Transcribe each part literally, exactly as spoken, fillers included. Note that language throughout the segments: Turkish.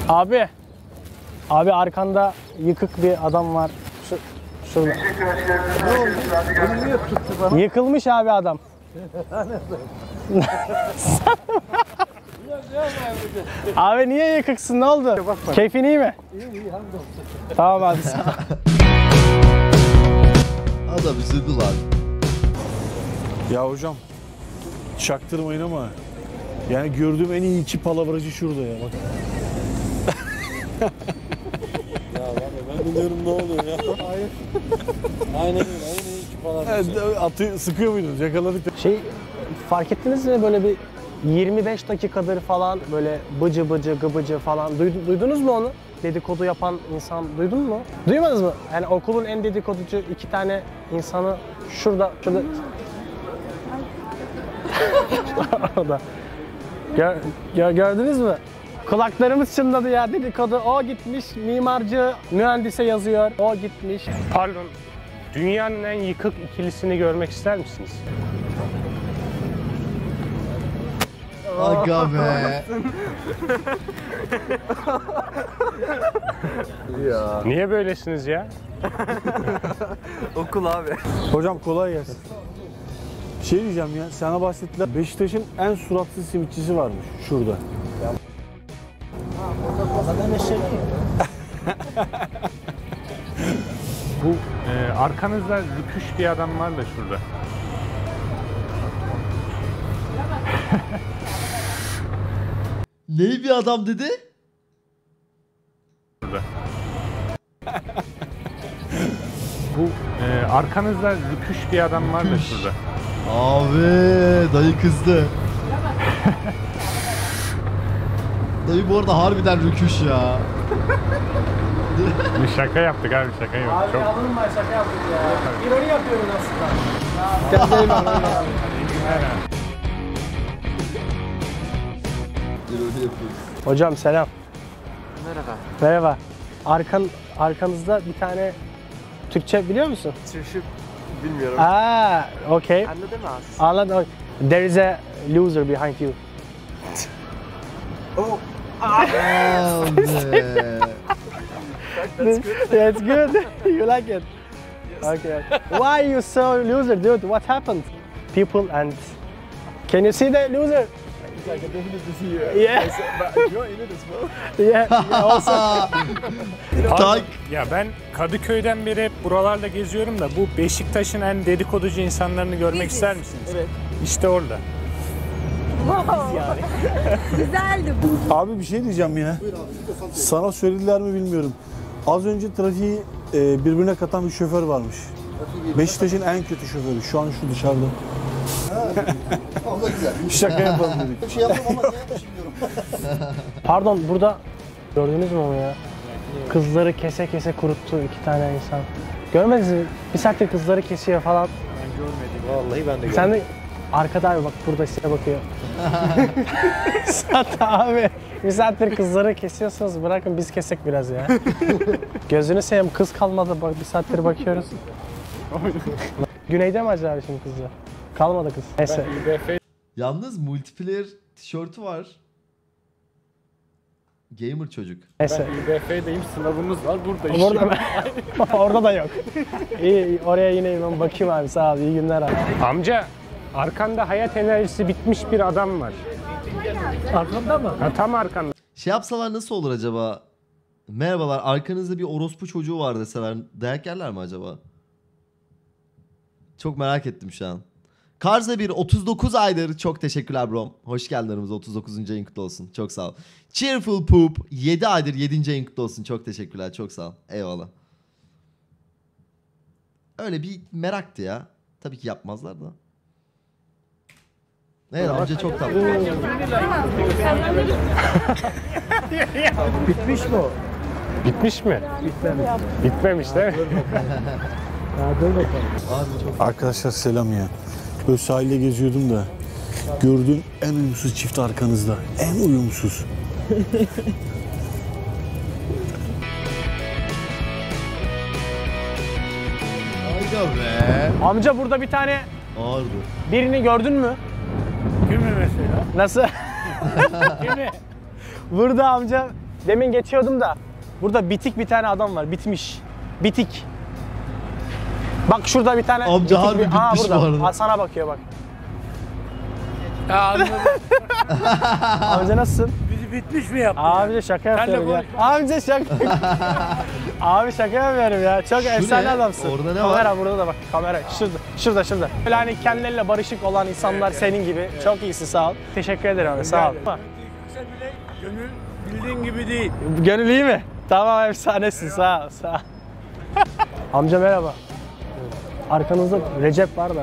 Abi. Abi arkanda yıkık bir adam var. Şu, şurada. Ne oldu? Bunu niye tuttu bana? Yıkılmış abi adam. Abi niye yıkıksın? Ne oldu? Keyfin iyi mi? İyi iyi hamdolsun. Tamam abi. Adam üzüldü lan. Ya hocam çaktırmayın ama yani gördüğüm en iyi iki palavracı şurada ya bak. Ya ben biliyorum ne oluyor ya. Hayır. Aynen öyle. Aynen iki palavracı. Evet, atı sıkıyor muydunuz? Yakaladık da. Şey fark ettiniz mi böyle bir yirmi beş dakikadır falan böyle bıcı bıcı gıbıcı falan Duydun, duydunuz mu onu? Dedikodu yapan insan duydun mu? Duymadınız mı? Yani okulun en dedikoducu iki tane insanı şurada şurada orada. Gör, gör, gördünüz mü? Kulaklarımız çınladı ya dedikodu. O gitmiş mimarcı mühendise yazıyor. O gitmiş. Pardon. Dünyanın en yıkık ikilisini görmek ister misiniz? Aga be. Ya. Niye böylesiniz ya? Okul abi. Hocam kolay gelsin. Şey diyeceğim ya, sana bahsettiler. Beşiktaş'ın en suratsız simitçisi varmış şurada. Bu e, arkanızda rüküş bir adam var da şurada. Ne bir adam dedi? Şurada. Bu e, arkanızda rüküş bir adam var da şurada. Abi dayı kızdı. Dayı bu arada harbiden rüküş ya. Bir şaka yaptık abi, şaka yaptık. Çok... alın ben şaka yaptık ya. İroni yapıyoruz aslında. Kendine bak. Hocam selam. Merhaba. Merhaba. Arkan arkanızda bir tane Türkçe biliyor musun? Türkçe bilmiyorum. Aa, okay. Anladın mı az? Anladım. There is a loser behind you. Oh. Abi. That's good. That's good. You like it? Yes. Okay. Why are you so loser, dude? What happened? People and can you see the loser? It's like a definite to see you. Yeah. But you're in it as well. Yeah. Also. Pardon, ya ben Kadıköy'den beri hep buralarla geziyorum da bu Beşiktaş'ın en dedikoducu insanlarını görmek ister misiniz? Evet. İşte orada. Güzeldi bu. Abi bir şey diyeceğim ya. Sana söylediler mi bilmiyorum. Az önce trafiği e, birbirine katan bir şoför varmış. Beşiktaş'ın en kötü şoförü. Şu an şu dışarıda. O da güzel. Şaka yapalım dedik. Bir şey yaptım ama ne yapmışım diyorum. Pardon, burada gördünüz mü onu ya? Kızları kese kese kuruttu iki tane insan. Görmediniz mi? Bir saattir kızları kesiyor falan. Ben görmedim. Vallahi ben de görmedim. Sen de arkada abi bak burada size bakıyor. Sat abi. Bir saattir kızları kesiyorsunuz, bırakın biz kesek biraz ya. Gözünü seveyim, kız kalmadı bak bir saattir bakıyoruz. Güneyde mi acaba şimdi kızlar? Kalmadı kız. Neyse. Yalnız multiplayer tişörtü var. Gamer çocuk. Neyse. Ben İ B F'deyim, sınavımız var burada. Orada ben... Orada da yok. İyi, oraya yine ben bakayım abi, sağ ol, iyi günler abi. Amca, arkanda hayat enerjisi bitmiş bir adam var. Arkamda mı? Ha, tam arkanda. Şey yapsalar nasıl olur acaba? Merhabalar, arkanızda bir orospu çocuğu var deseler dayak yerler mi acaba? Çok merak ettim şu an. Karza bir otuz dokuz aydır, çok teşekkürler bro. Hoş geldin aramıza, otuz dokuzuncu ayın kutlu olsun. Çok sağ ol. Cheerful Poop yedi aydır, yedinci ayın kutlu olsun. Çok teşekkürler, çok sağ ol. Eyvallah. Öyle bir meraktı ya. Tabii ki yapmazlar da. Evet amca çok tatlı. Bitmiş mi o? Bitmiş mi? Bitmemiş. Bitmemiş değil mi? Dur bakalım. Abi çok Arkadaşlar selam ya. Böyle sahilde geziyordum da gördüğüm en uyumsuz çift arkanızda. En uyumsuz. harika be. Amca burada bir tane Ağırdı. birini gördün mü? Kimi mesela? Nasıl? Kimi? Burada amca Demin geçiyordum da burada bitik bir tane adam var. Bitmiş. Bitik. Bak şurada bir tane Amca bitik harbi bir... Aa, bitmiş burada. bu arada. Aa, sana bakıyor bak. Ya anladım. Amca nasılsın? Bizi bitmiş mi yaptın? Abi şaka Sen de yapıyorum ya. konuş. Amca şaka. Abi şaka yapıyorum ya. Çok efsane ne? adamsın. Orada ne kamera var? burada da bak. Kamera şurada. Şurada şurada. Böyle hani kendileriyle barışık olan insanlar senin gibi. Çok iyisin sağ ol. Teşekkür ederim abi sağ ol. Sen bile gönül bildiğin gibi değil. Gönül iyi mi? Tamam efsanesin sağ ol sağ ol. Amca merhaba. Arkanızda Recep var da.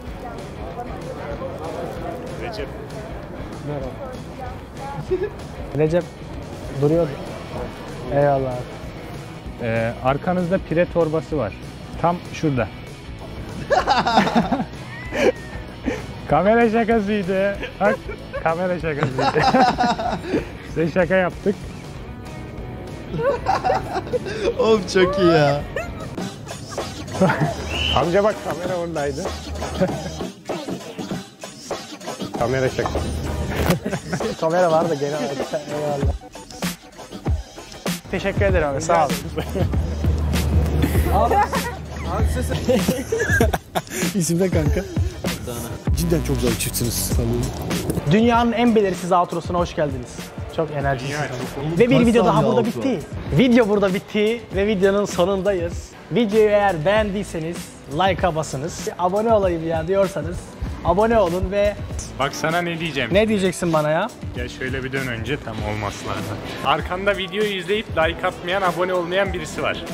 Recep. Merhaba. Recep duruyordu. Eyvallah abi. Ee, arkanızda pire torbası var. Tam şurada. Kamera şakasıydı. Bak kamera şakasıydı. Size şaka yaptık. Oğlum çok iyi ya. Amca bak kamera oradaydı. Kamera şakası. Kamera var da gene eyvallah. Teşekkür ederim abi sağ ol. İsim ne kanka? Cidden çok güzel bir çiftsiniz. Dünyanın en belirsiz outro'suna hoş geldiniz. Çok enerjisiniz. Ve bir Kaç video daha saniye burada outro? bitti. Video burada bitti ve videonun sonundayız. Videoyu eğer beğendiyseniz like'a basınız. Abone olayım ya diyorsanız abone olun ve Bak sana ne diyeceğim. ne diyeceksin bana ya? Ya şöyle bir dön önce tam olmaz lazım. Arkanda videoyu izleyip like atmayan, abone olmayan birisi var.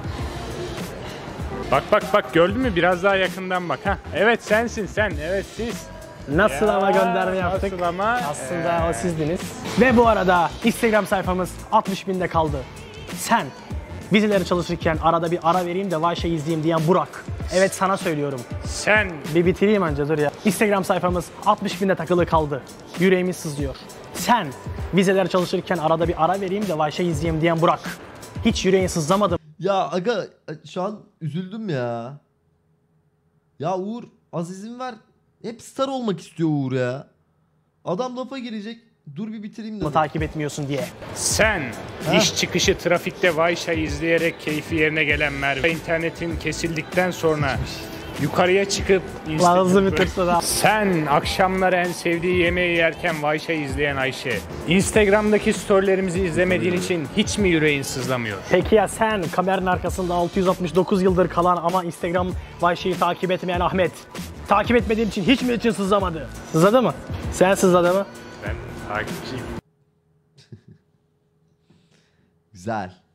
Bak bak bak gördün mü? Biraz daha yakından bak ha. Evet sensin sen. Evet siz. Nasıl Ya, ama gönderme yaptık? Nasıl ama? Aslında o sizdiniz. Ve bu arada Instagram sayfamız altmış binde kaldı. Sen vizeleri çalışırken arada bir ara vereyim de Vayşe izleyeyim diyen Burak. Evet sana söylüyorum. Sen Bir bitireyim önce dur ya. Instagram sayfamız altmış binde takılı kaldı. Yüreğimiz sızlıyor. Sen vizeler çalışırken arada bir ara vereyim de Vayşe izleyeyim diyen Burak. Hiç yüreğin sızlamadı Ya aga şu an üzüldüm ya. Ya Uğur az izin ver. Hep star olmak istiyor Uğur ya. Adam lafa girecek. Dur bir bitireyim mı dedim. takip etmiyorsun diye. Sen iş çıkışı trafikte Vayşa izleyerek keyfi yerine gelen Merve internetin kesildikten sonra yukarıya çıkıp Lan hızlı Instagram- bitirsin ha. Sen akşamları en sevdiği yemeği yerken Vayşa izleyen Ayşe. Instagram'daki storylerimizi izlemediğin için hiç mi yüreğin sızlamıyor? Peki ya sen kameranın arkasında altı yüz altmış dokuz yıldır kalan ama Instagram Vayşe'yi takip etmeyen Ahmet. Takip etmediğim için hiç mi için sızlamadı? Sızladı mı? Sen sızladı mı? Ben takipçiyim. Güzel.